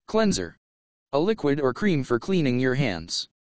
Cleanser. A liquid or cream for cleaning your hands.